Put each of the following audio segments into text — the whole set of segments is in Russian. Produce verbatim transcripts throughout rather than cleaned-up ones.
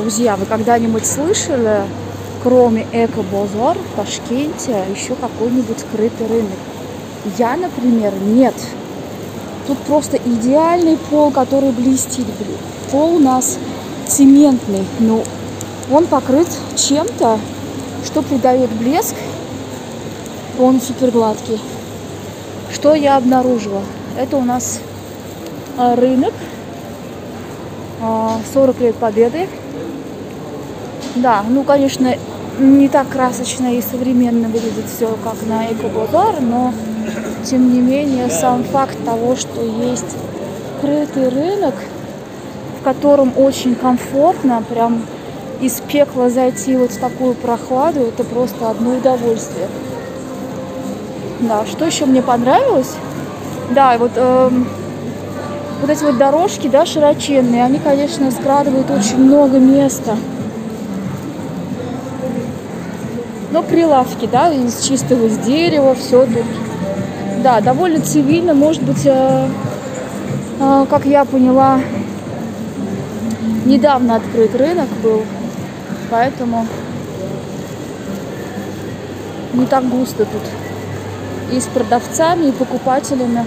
Друзья, вы когда-нибудь слышали, кроме Эко-базар в Ташкенте, еще какой-нибудь скрытый рынок? Я, например, нет. Тут просто идеальный пол, который блестит. Пол у нас цементный, но он покрыт чем-то, что придает блеск. Он супер гладкий. Что я обнаружила? Это у нас рынок. сорок лет Победы. Да, ну, конечно, не так красочно и современно выглядит все, как на Эко-базар, но, тем не менее, сам факт того, что есть скрытый рынок, в котором очень комфортно, прям из пекла зайти вот в такую прохладу, это просто одно удовольствие. Да, что еще мне понравилось? Да, и вот, эм, вот эти вот дорожки, да, широченные, они, конечно, скрадывают очень много места. Но прилавки, да, из чистого из дерева, все тут. Да, довольно цивильно, может быть, э, э, как я поняла, недавно открыт рынок был, поэтому не так густо тут. И с продавцами, и покупателями.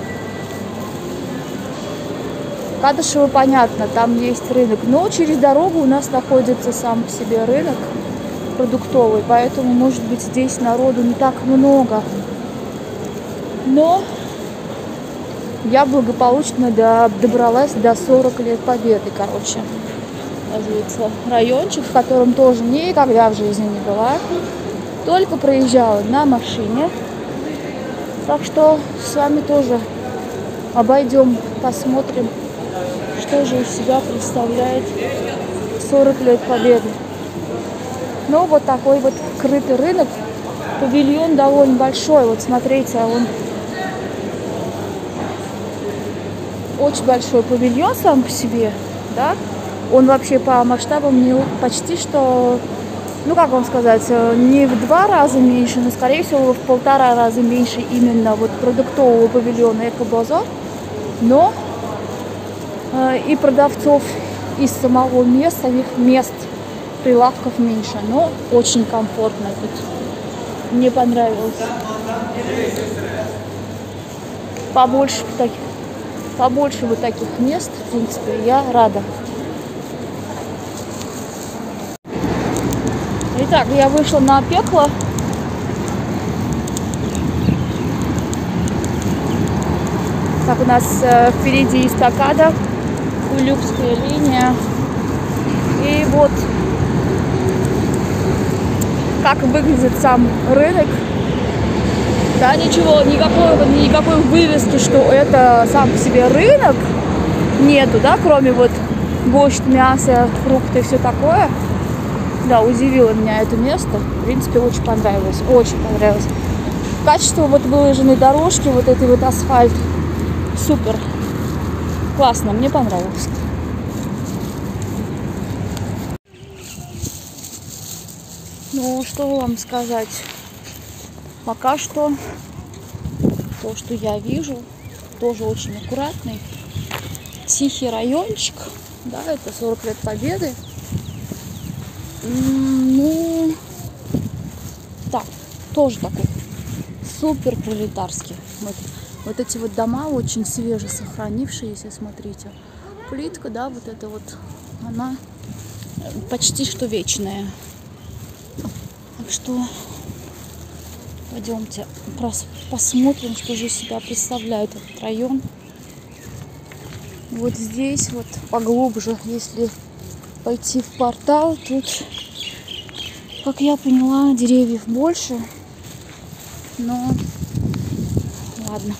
Кадышево, понятно, там есть рынок, но через дорогу у нас находится сам по себе рынок продуктовый, поэтому, может быть, здесь народу не так много. Но я благополучно до, добралась до сорок лет Победы, короче. Оказывается, райончик, в котором тоже никогда в жизни не была, только проезжала на машине. Так что с вами тоже обойдем, посмотрим, что же из себя представляет сорок лет Победы. Ну, вот такой вот крытый рынок. Павильон довольно большой. Вот смотрите, он очень большой павильон сам по себе, да? Он вообще по масштабам не почти что, ну, как вам сказать, не в два раза меньше, но, скорее всего, в полтора раза меньше именно вот продуктового павильона Эко-базар. Но э, и продавцов из самого места, самих мест, прилавков меньше, но очень комфортно тут. Мне понравилось. Побольше таких, побольше вот таких мест, в принципе, я рада. Итак, я вышла на пекло. Так, у нас э, впереди эстакада, Улюбская линия. И вот как выглядит сам рынок. Да, ничего, никакой, никакой вывески, что это сам по себе рынок, нету, да, кроме вот борщ, мясо, фрукты и все такое. Да, удивило меня это место. В принципе, очень понравилось. Очень понравилось. Качество вот выложенной дорожки, вот этой вот асфальт. Супер. Классно, мне понравилось. Ну, что вам сказать? Пока что то, что я вижу, тоже очень аккуратный. Тихий райончик. Да, это сорок лет Победы. Ну, так, тоже такой супер пролетарский. Вот, вот эти вот дома очень свеже сохранившиеся, смотрите. Плитка, да, вот эта вот, она почти что вечная. Так что пойдемте посмотрим, что же из себя представляет этот район. Вот здесь вот поглубже, если пойти в портал, тут, как я поняла, деревьев больше, но ладно.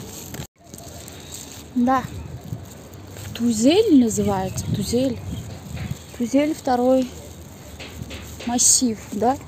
Да, Тузель называется, Тузель. Тузель второй массив, да?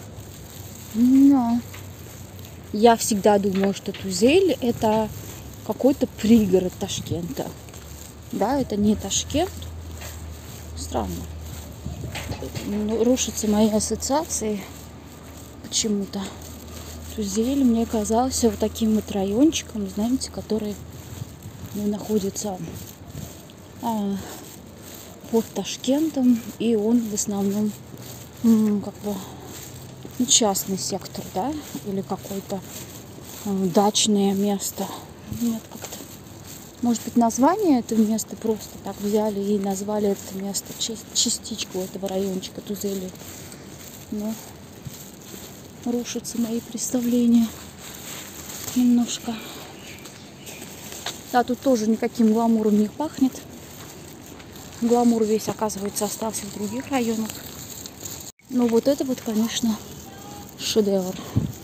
Но я всегда думала, что Тузель это какой-то пригород Ташкента. Да, это не Ташкент. Странно. Рушатся мои ассоциации почему-то. Тузель мне казался вот таким вот райончиком, знаете, который ну, находится а, под Ташкентом, и он в основном м, как бы ну, частный сектор, да, или какое-то э, дачное место. Нет, как-то. Может быть, название этого места просто так взяли и назвали это место частичку этого райончика Тузели. Но рушатся мои представления немножко. Да, тут тоже никаким гламуром не пахнет. Гламур весь, оказывается, остался в других районах. Но вот это вот, конечно, шедевр.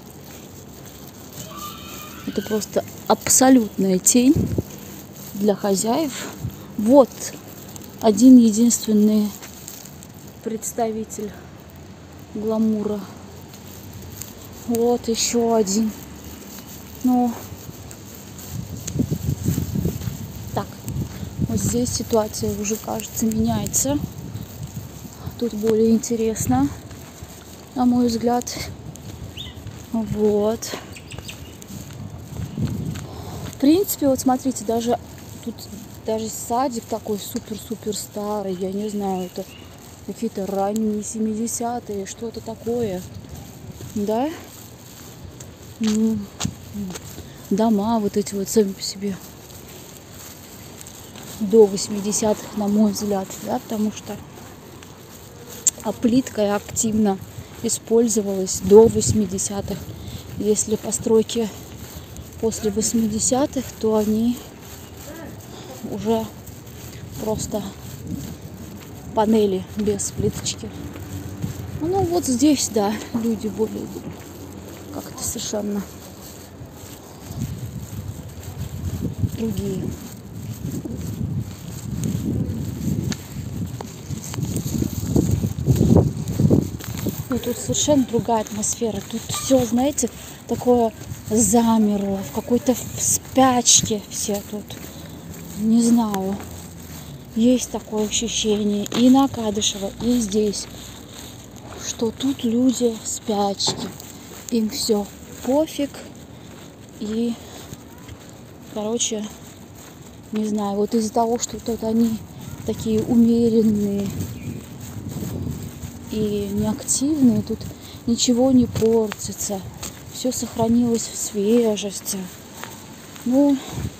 Это просто абсолютная тень для хозяев. Вот один единственный представитель гламура. Вот еще один. Ну, так, вот здесь ситуация уже, кажется, меняется. Тут более интересно, на мой взгляд. Вот. В принципе, вот смотрите, даже тут даже садик такой супер-супер старый. Я не знаю, это какие-то ранние семидесятые, что-то такое. Да? Дома вот эти вот сами по себе до восьмидесятых, на мой взгляд, да, потому что а плитка активно использовалась до восьмидесятых. Если постройки после восьмидесятых, то они уже просто панели без плиточки. Ну вот здесь, да, люди более как-то совершенно другие. Ну, тут совершенно другая атмосфера. Тут все, знаете, такое замерло, в какой-то спячке все тут. Не знаю. Есть такое ощущение и на Кадышево, и здесь, что тут люди в спячке. Им все пофиг. И, короче, не знаю, вот из-за того, что тут они такие умеренные и неактивные, тут ничего не портится. Все сохранилось в свежести. Ну,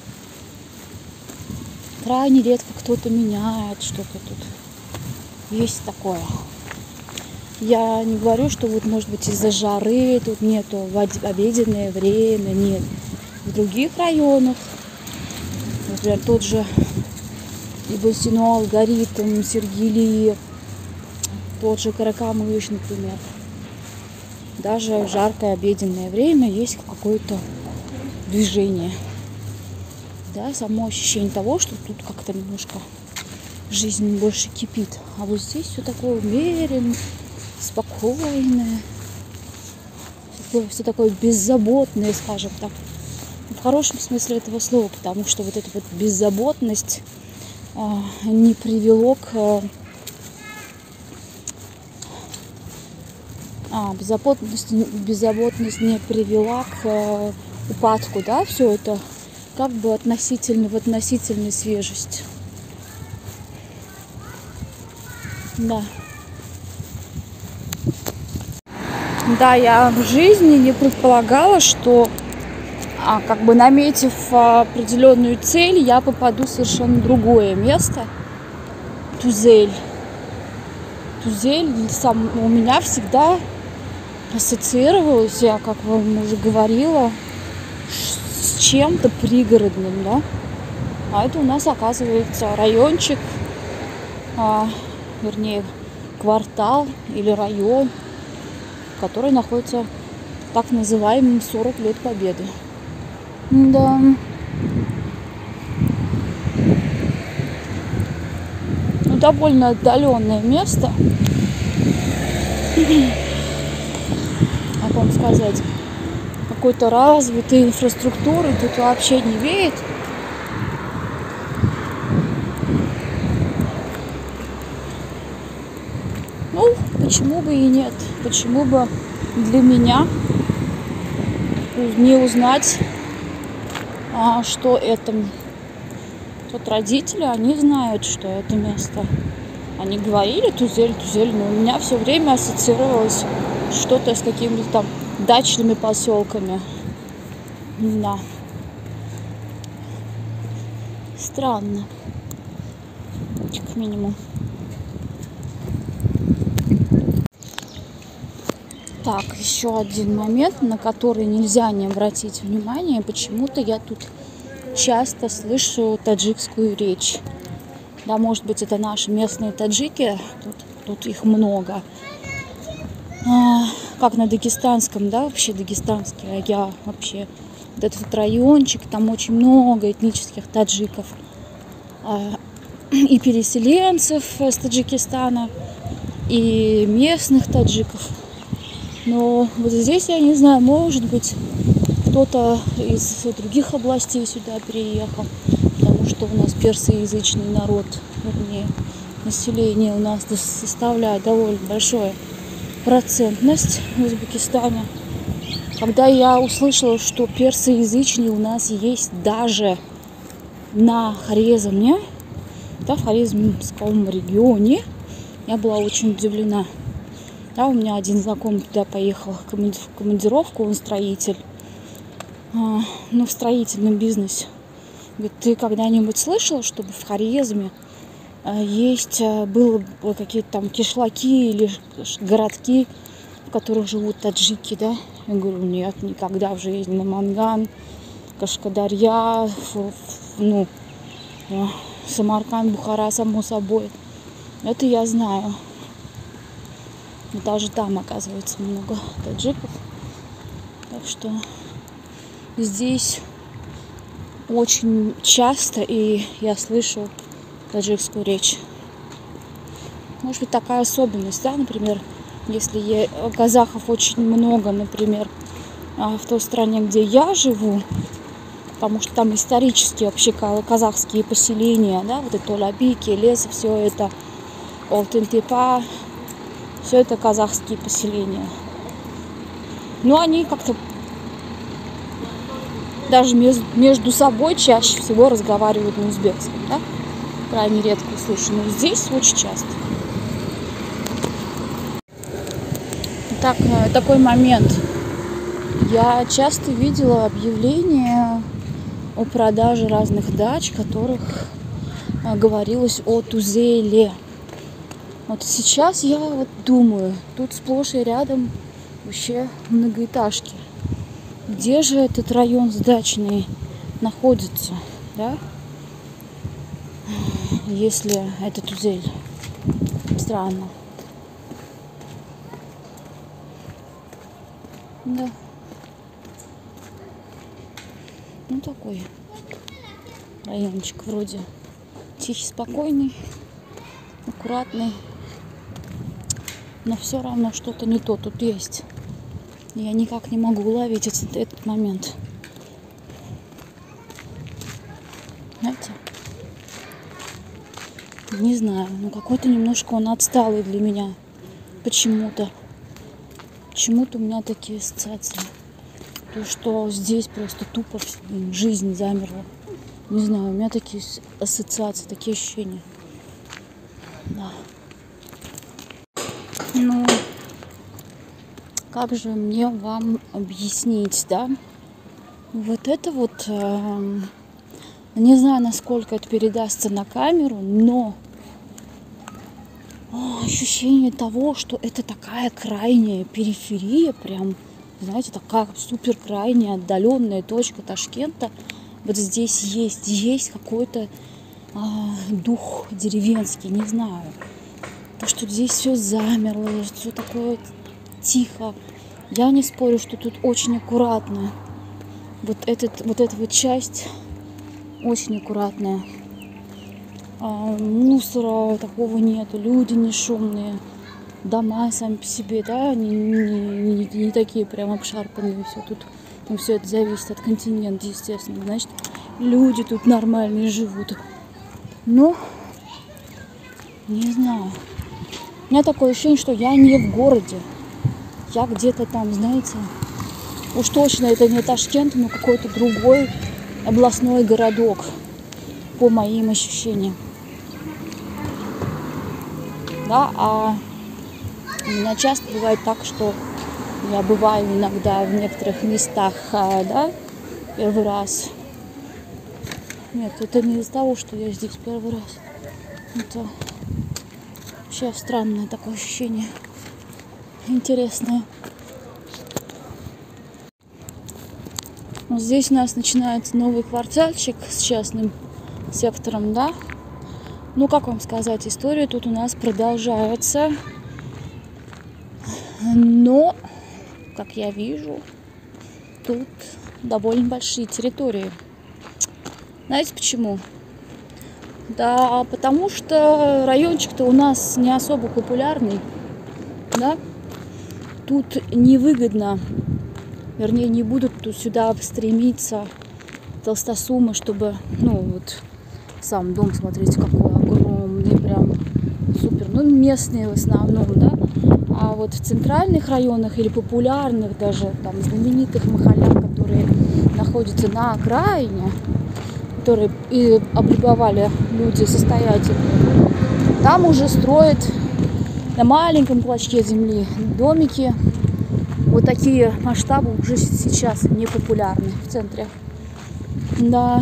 крайне редко кто-то меняет что-то тут. Есть такое. Я не говорю, что вот, может быть, из-за жары тут нету в обеденное время, нет. В других районах, например, тот же Ибн-Сина, Алгоритм, Сергели, тот же Каракамыш, например. Даже в жаркое обеденное время есть какое-то движение. Да, само ощущение того, что тут как-то немножко жизнь больше кипит. А вот здесь все такое умеренное, спокойное, все такое беззаботное, скажем так. В хорошем смысле этого слова, потому что вот эта вот беззаботность а, не привело к... А, беззаботность, беззаботность не привела к а, упадку, да, все это как бы относительно, в относительной свежести. Да. Да, я в жизни не предполагала, что, а, как бы наметив а, определенную цель, я попаду в совершенно другое место. Тузель. Тузель сам, у меня всегда ассоциировалась, я, как вам уже говорила, с чем-то пригородным, да. А это у нас, оказывается, райончик, а, вернее, квартал или район, который находится в так называемом сорок лет Победы. Да. Ну, довольно отдаленное место. Как вам сказать, какой-то развитой инфраструктуры тут вообще не веет. Ну, почему бы и нет? Почему бы для меня не узнать, а, что это? Тут родители, они знают, что это место они говорили Тузель, Тузель, но у меня все время ассоциировалось что-то с какими-то там дачными поселками. Да. Странно. Как минимум. Так, еще один момент, на который нельзя не обратить внимание. Почему-то я тут часто слышу таджикскую речь. Да, может быть, это наши местные таджики. Тут, тут их много. А, как на дагестанском, да, вообще дагестанский. А я вообще... Вот этот райончик, там очень много этнических таджиков. А, и переселенцев с Таджикистана, и местных таджиков. Но вот здесь, я не знаю, может быть, кто-то из других областей сюда приехал, потому что у нас персоязычный народ, вернее, население у нас составляет довольно большую процентность в Узбекистане. Когда я услышала, что персоязычные у нас есть даже на Хорезме, да, в Хорезмском регионе, я была очень удивлена. Да, у меня один знакомый туда поехал в командировку, он строитель, а, ну, в строительном бизнесе. Говорит, ты когда-нибудь слышал, чтобы в Хорезме а, есть, а, было какие-то там кишлаки или городки, в которых живут таджики, да? Я говорю, нет, никогда в жизни. Наманган, Кашкадарья, ну, Самарканд, Бухара, само собой. Это я знаю. Даже там, оказывается, много таджиков. Так что здесь очень часто и я слышу таджикскую речь. Может быть, такая особенность, да, например, если казахов очень много, например, в той стране, где я живу, потому что там исторически вообще казахские поселения, да, вот это Олабики, лес, все это, Олтын-Тепа, все это казахские поселения. Но они как-то даже между собой чаще всего разговаривают на узбекском, да? Крайне редко слышу, но здесь очень часто. Так, такой момент. Я часто видела объявления о продаже разных дач, в которых говорилось о Тузеле. Вот сейчас я вот думаю, тут сплошь и рядом вообще многоэтажки. Где же этот район сдачный находится, да? Если это Тузель. Странно. Да. Ну такой райончик вроде тихий, спокойный, аккуратный. Но все равно что-то не то тут есть. Я никак не могу уловить этот, этот момент. Знаете? Не знаю, но какой-то немножко он отсталый для меня. Почему-то. Почему-то у меня такие ассоциации. То, что здесь просто тупо жизнь замерла. Не знаю, у меня такие ассоциации, такие ощущения. Да. Ну, как же мне вам объяснить, да? Вот это вот, э, не знаю, насколько это передастся на камеру, но о, ощущение того, что это такая крайняя периферия, прям, знаете, такая супер крайняя отдаленная точка Ташкента. Вот здесь есть, есть какой-то э, дух деревенский, не знаю. То, что здесь все замерло, все такое тихо. Я не спорю, что тут очень аккуратно. Вот, этот, вот эта вот часть очень аккуратная. А, мусора такого нету, люди не шумные. Дома сами по себе, да, они не, не, не такие прям обшарпанные. Все тут, ну, все это зависит от континента, естественно. Значит, люди тут нормальные живут. Но, не знаю. У меня такое ощущение, что я не в городе. Я где-то там, знаете, уж точно это не Ташкент, но какой-то другой областной городок, по моим ощущениям. да, а у меня часто бывает так, что я бываю иногда в некоторых местах, да, первый раз. Нет, это не из-за того, что я здесь первый раз. Это вообще странное такое ощущение. Интересное. Вот здесь у нас начинается новый квартальчик с частным сектором, да. Ну, как вам сказать, история тут у нас продолжается. Но, как я вижу, тут довольно большие территории. Знаете почему? Да, потому что райончик-то у нас не особо популярный, да. Тут невыгодно, вернее, не будут тут сюда стремиться толстосумы, чтобы, ну, вот, сам дом, смотрите, какой огромный, прям супер. Ну, местные в основном, да. А вот в центральных районах или популярных, даже там знаменитых махалях, которые находятся на окраине, которые и облюбовали люди состоятельные, там уже строят на маленьком клочке земли домики. Вот такие масштабы уже сейчас не популярны в центре. Да.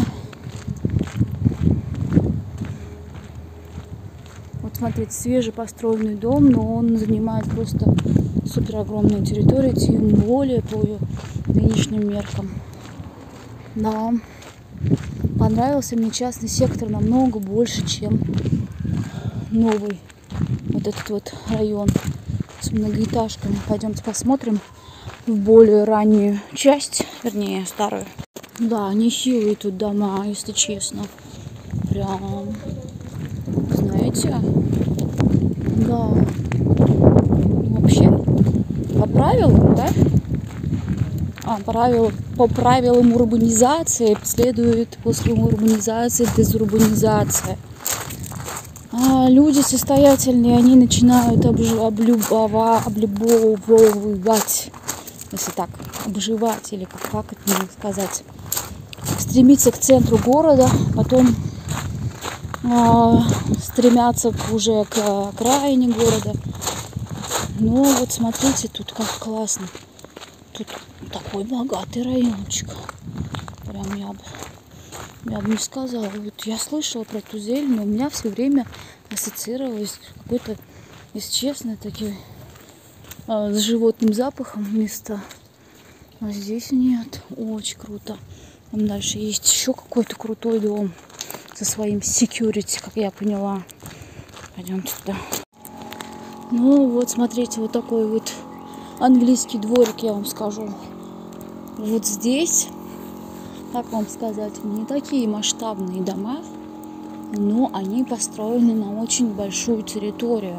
Вот смотрите, свежепостроенный дом, но он занимает просто супер огромную территорию, тем более по нынешним меркам. Да. Понравился мне частный сектор намного больше, чем новый вот этот вот район с многоэтажками. Пойдемте посмотрим в более раннюю часть, вернее старую. Да, нехилые тут дома, если честно. Прям, знаете, да. Вообще, по правилам, да? А, правил, по правилам урбанизации следует после урбанизации дезурбанизация. А люди состоятельные, они начинают облюбова, облюбовывать, если так, обживать, или как, как это сказать, стремиться к центру города, потом э, стремятся уже к окраине города. Но вот смотрите, тут как классно. Тут такой богатый райончик. Прям я бы, я бы не сказала. Вот я слышала про Тузель, но у меня все время ассоциировалось какой-то, если честно, такие э, с животным запахом места. А здесь нет. Очень круто. Там дальше есть еще какой-то крутой дом со своим security, как я поняла. Пойдемте туда. Ну вот, смотрите, вот такой вот английский дворик, я вам скажу. Вот здесь, как вам сказать, не такие масштабные дома, но они построены на очень большую территорию.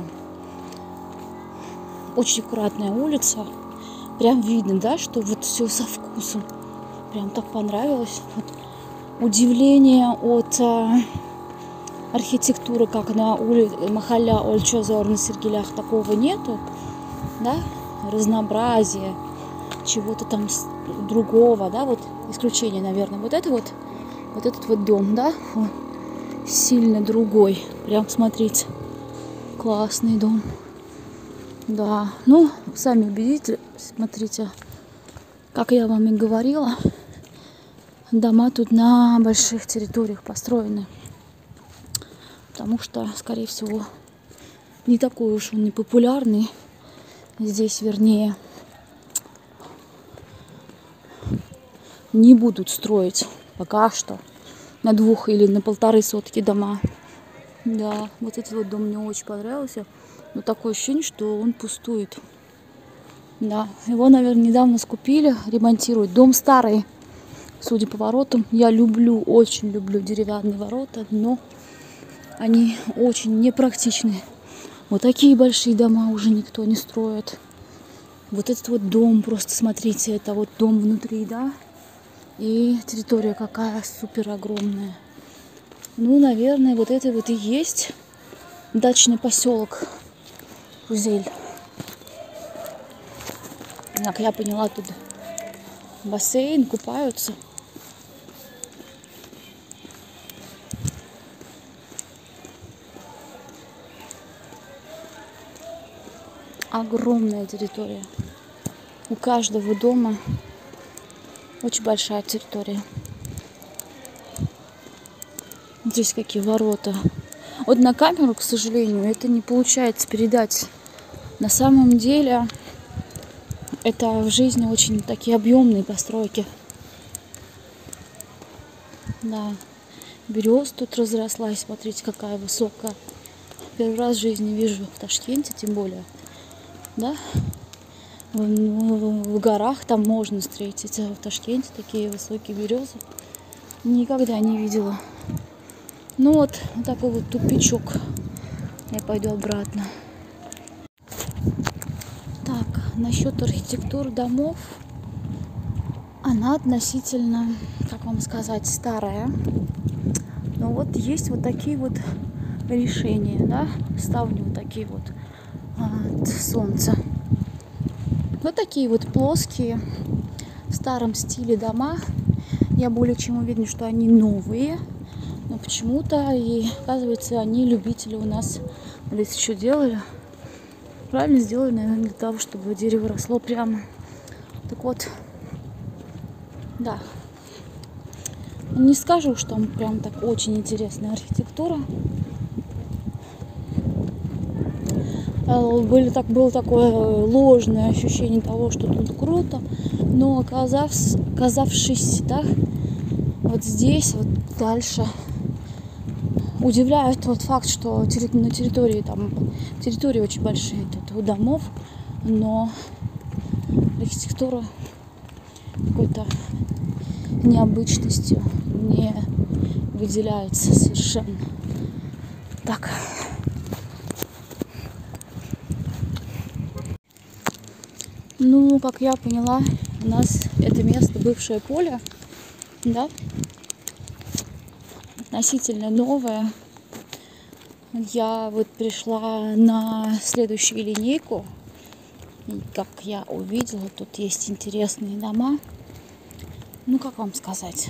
Очень аккуратная улица. Прям видно, да, что вот все со вкусом. Прям так понравилось. Вот удивление от а, архитектуры, как на улице Махаля Ольчозор на Сергелях, такого нету, да, разнообразие чего-то там другого, да, вот исключение, наверное, вот это вот, вот этот вот дом, да, он сильно другой, прям смотрите, классный дом, да, ну, сами убедите, смотрите, как я вам и говорила, дома тут на больших территориях построены, потому что, скорее всего, не такой уж он и популярный здесь, вернее, не будут строить пока что на двух или на полторы сотки дома. Да, вот этот вот дом мне очень понравился, но такое ощущение, что он пустует. Да, его, наверное, недавно скупили, ремонтируют. Дом старый, судя по воротам. Я люблю, очень люблю деревянные ворота, но они очень непрактичны. Вот такие большие дома уже никто не строит. Вот этот вот дом, просто смотрите, это вот дом внутри, да? И территория какая супер огромная. Ну, наверное, вот это вот и есть дачный поселок Тузель. Как я поняла, тут бассейн, купаются. огромная территория. У каждого дома очень большая территория. Здесь какие ворота. Вот на камеру, к сожалению, это не получается передать. На самом деле это в жизни очень такие объемные постройки. Да, береза тут разрослась, смотрите, какая высокая. Первый раз в жизни вижу в Ташкенте, тем более, да. В, в, в горах там можно встретить, а в Ташкенте такие высокие березы никогда не видела. Ну вот, вот такой вот тупичок. Я пойду обратно. Так, насчет архитектуры домов. Она относительно, как вам сказать, старая. Но вот есть вот такие вот решения, да. Ставни вот такие вот от солнца. Вот такие вот плоские, в старом стиле дома. Я более чем уверена, что они новые. Но почему-то, и оказывается, они любители у нас здесь что делали. Правильно сделали, наверное, для того, чтобы дерево росло прямо. Так вот, да. Не скажу, что там прям так очень интересная архитектура. Были, так, было такое ложное ощущение того, что тут круто. Но оказавшись, оказавшись, да, вот здесь, вот дальше, удивляет тот факт, что на территории там территории очень большие тут у домов, но архитектура какой-то необычностью не выделяется совершенно. Так. Ну, как я поняла, у нас это место бывшее поле, да, относительно новое. Я вот пришла на следующую линейку, и как я увидела, тут есть интересные дома. Ну, как вам сказать,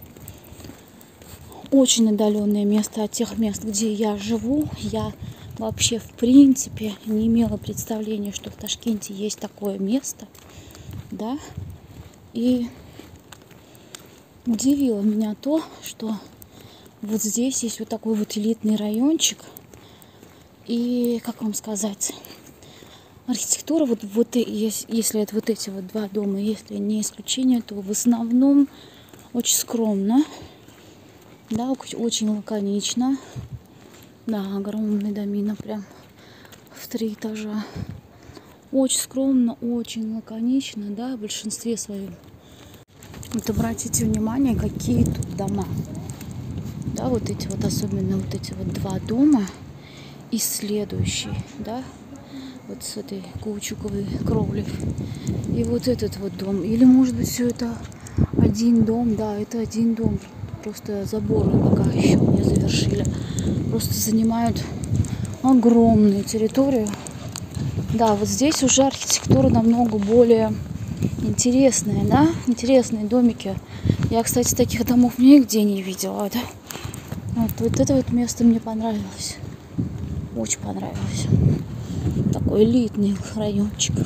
очень отдаленное место от тех мест, где я живу. Я вообще, в принципе, не имела представления, что в Ташкенте есть такое место, да, и удивило меня то, что вот здесь есть вот такой вот элитный райончик. И, как вам сказать, архитектура, вот, вот если это вот эти вот два дома, если не исключение, то в основном очень скромно, да, очень лаконично. Да, огромный домина, прям в три этажа. Очень скромно, очень лаконично, да, в большинстве своем. Вот обратите внимание, какие тут дома. Да, вот эти вот, особенно вот эти вот два дома и следующий, да, вот с этой каучуковой кровлей. И вот этот вот дом. Или, может быть, все это один дом, да, это один дом. Просто заборы пока еще не завершили. Просто занимают огромную территорию. Да, вот здесь уже архитектура намного более интересная, да, интересные домики. Я, кстати, таких домов нигде не видела, да. Вот, вот это вот место мне понравилось. Очень понравилось. Такой элитный райончик.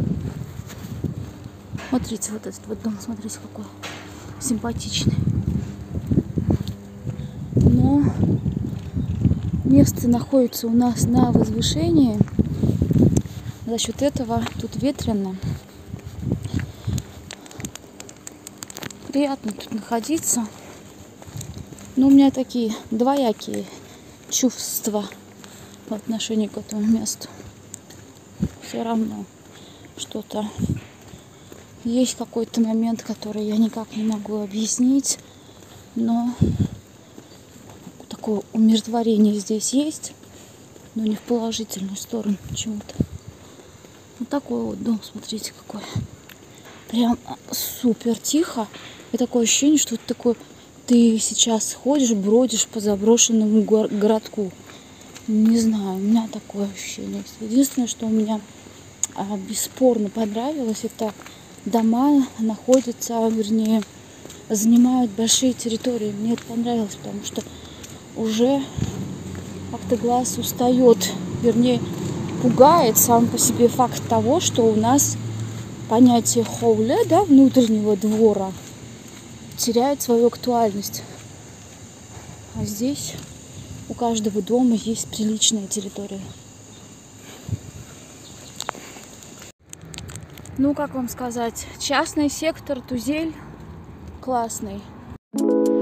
Смотрите, вот этот вот дом, смотрите, какой симпатичный. Но место находится у нас на возвышении. За счет этого тут ветрено. Приятно тут находиться. Но у меня такие двоякие чувства в отношении к этому месту. Все равно что-то есть, какой-то момент, который я никак не могу объяснить, но такое умиротворение здесь есть, но не в положительную сторону почему-то. Вот такой вот дом, смотрите, какой. Прям супер тихо. И такое ощущение, что ты такой, ты сейчас ходишь, бродишь по заброшенному городку. Не знаю, у меня такое ощущение. Единственное, что у меня а, бесспорно понравилось, это дома находятся, вернее, занимают большие территории. Мне это понравилось, потому что уже как-то глаз устает, вернее, пугает сам по себе факт того, что у нас понятие хоуле, да, внутреннего двора, теряет свою актуальность. А здесь у каждого дома есть приличная территория. Ну, как вам сказать, частный сектор Тузель классный.